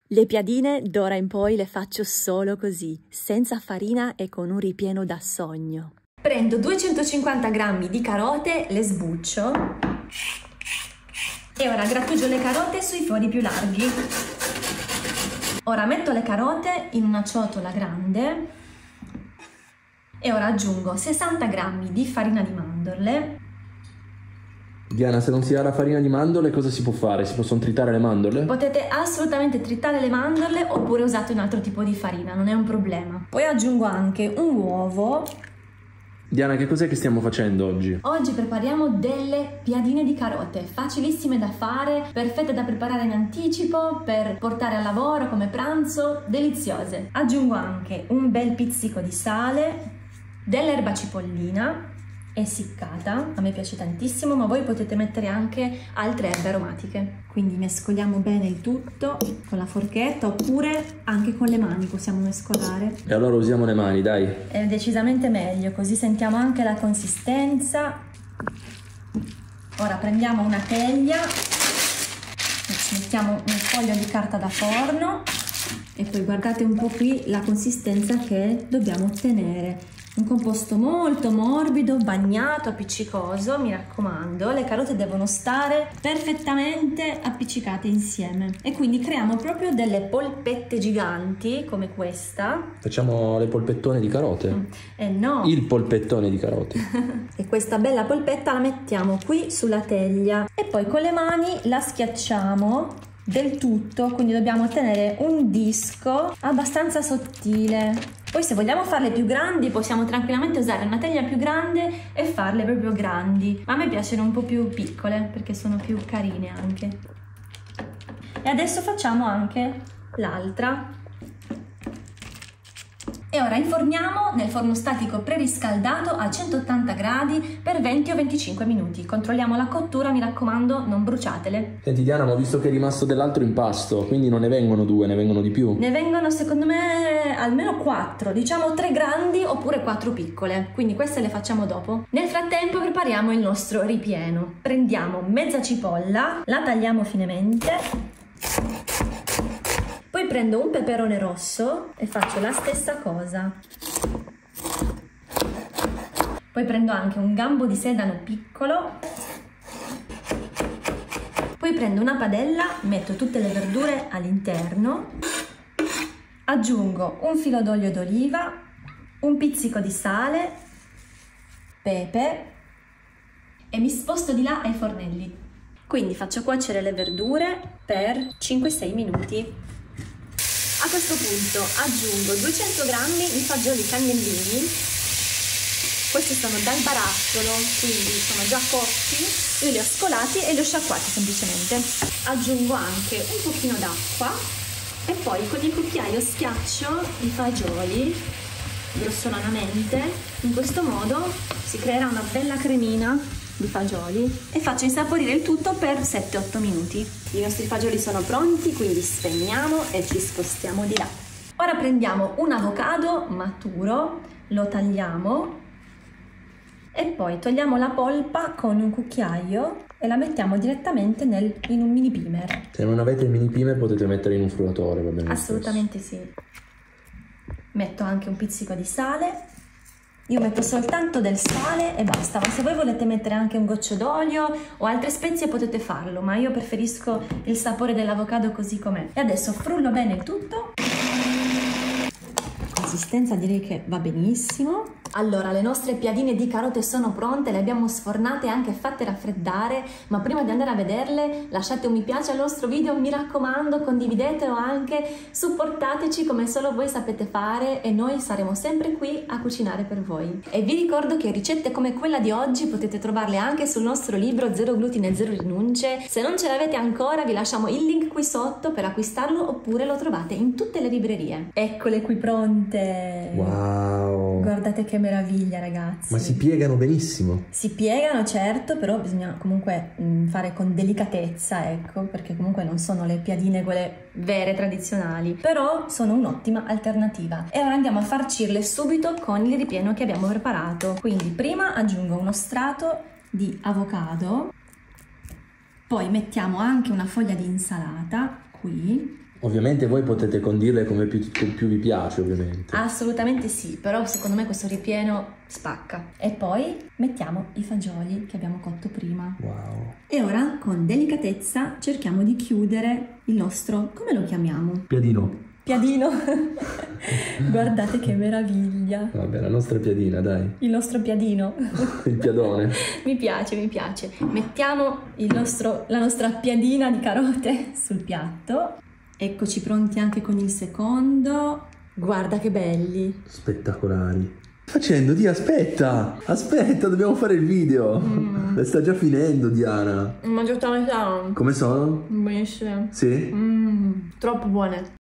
Le piadine d'ora in poi le faccio solo così, senza farina e con un ripieno da sogno. Prendo 250 g di carote, le sbuccio e ora grattugio le carote sui fori più larghi. Ora metto le carote in una ciotola grande e ora aggiungo 60 g di farina di mandorle. Diana, se non si ha la farina di mandorle cosa si può fare? Si possono tritare le mandorle? Potete assolutamente tritare le mandorle oppure usate un altro tipo di farina, non è un problema. Poi aggiungo anche un uovo. Diana, che cos'è che stiamo facendo oggi? Oggi prepariamo delle piadine di carote, facilissime da fare, perfette da preparare in anticipo, per portare al lavoro come pranzo, deliziose. Aggiungo anche un bel pizzico di sale, dell'erba cipollina essiccata, a me piace tantissimo, ma voi potete mettere anche altre erbe aromatiche. Quindi mescoliamo bene il tutto con la forchetta oppure anche con le mani possiamo mescolare. E allora usiamo le mani, dai. È decisamente meglio, così sentiamo anche la consistenza. Ora prendiamo una teglia, ci mettiamo un foglio di carta da forno e poi guardate un po' qui la consistenza che dobbiamo ottenere. Un composto molto morbido, bagnato, appiccicoso, mi raccomando. Le carote devono stare perfettamente appiccicate insieme e quindi creiamo proprio delle polpette giganti come questa. Facciamo le polpettone di carote? No! Il polpettone di carote. E questa bella polpetta la mettiamo qui sulla teglia e poi con le mani la schiacciamo del tutto, quindi dobbiamo ottenere un disco abbastanza sottile. Poi se vogliamo farle più grandi possiamo tranquillamente usare una teglia più grande e farle proprio grandi, ma a me piacciono un po' più piccole perché sono più carine anche. E adesso facciamo anche l'altra. E ora inforniamo nel forno statico preriscaldato a 180 gradi per 20 o 25 minuti. Controlliamo la cottura, mi raccomando, non bruciatele. Senti Diana, ma ho visto che è rimasto dell'altro impasto, quindi non ne vengono 2, ne vengono di più? Ne vengono secondo me almeno 4, diciamo 3 grandi oppure 4 piccole, quindi queste le facciamo dopo. Nel frattempo prepariamo il nostro ripieno. Prendiamo mezza cipolla, la tagliamo finemente. Poi prendo un peperone rosso e faccio la stessa cosa. Poi prendo anche un gambo di sedano piccolo. Poi prendo una padella, metto tutte le verdure all'interno. Aggiungo un filo d'olio d'oliva, un pizzico di sale, pepe e mi sposto di là ai fornelli. Quindi faccio cuocere le verdure per 5-6 minuti. A questo punto aggiungo 200 g di fagioli cannellini. Questi sono dal barattolo, quindi sono già cotti. Io li ho scolati e li ho sciacquati semplicemente. Aggiungo anche un pochino d'acqua e poi con il cucchiaio schiaccio i fagioli grossolanamente. In questo modo si creerà una bella cremina di fagioli e faccio insaporire il tutto per 7-8 minuti. I nostri fagioli sono pronti, quindi spegniamo e ci spostiamo di là. Ora prendiamo un avocado maturo, lo tagliamo e poi togliamo la polpa con un cucchiaio e la mettiamo direttamente in un mini pimer. Se non avete il mini pimer potete mettere in un frullatore, va bene? Assolutamente sì. Metto anche un pizzico di sale. Io metto soltanto del sale e basta, ma se voi volete mettere anche un goccio d'olio o altre spezie potete farlo, ma io preferisco il sapore dell'avocado così com'è. E adesso frullo bene il tutto. La consistenza direi che va benissimo. Allora, le nostre piadine di carote sono pronte, le abbiamo sfornate e anche fatte raffreddare, ma prima di andare a vederle lasciate un mi piace al nostro video, mi raccomando, condividetelo anche, supportateci come solo voi sapete fare e noi saremo sempre qui a cucinare per voi. E vi ricordo che ricette come quella di oggi potete trovarle anche sul nostro libro Zero glutine, zero rinunce. Se non ce l'avete ancora vi lasciamo il link qui sotto per acquistarlo oppure lo trovate in tutte le librerie. Eccole qui pronte! Wow! Guardate che meraviglia, ragazzi. Ma si piegano benissimo. Si piegano, certo, però bisogna comunque fare con delicatezza, ecco, perché comunque non sono le piadine quelle vere, tradizionali, però sono un'ottima alternativa. E ora andiamo a farcirle subito con il ripieno che abbiamo preparato. Quindi prima aggiungo uno strato di avocado, poi mettiamo anche una foglia di insalata qui. Ovviamente voi potete condirle come più vi piace, ovviamente. Assolutamente sì, però secondo me questo ripieno spacca. E poi mettiamo i fagioli che abbiamo cotto prima. Wow. E ora con delicatezza cerchiamo di chiudere il nostro, come lo chiamiamo? Piadino. Piadino. Guardate che meraviglia. Vabbè, la nostra piadina, dai. Il nostro piadino. Il piadone. Mi piace, mi piace. Mettiamo la nostra piadina di carote sul piatto. Eccoci pronti anche con il secondo. Guarda che belli. Spettacolari. Facendo, aspetta, dobbiamo fare il video. Sta già finendo, Diana. Ma già metà. Come sono? Buonissime. Sì? Troppo buone.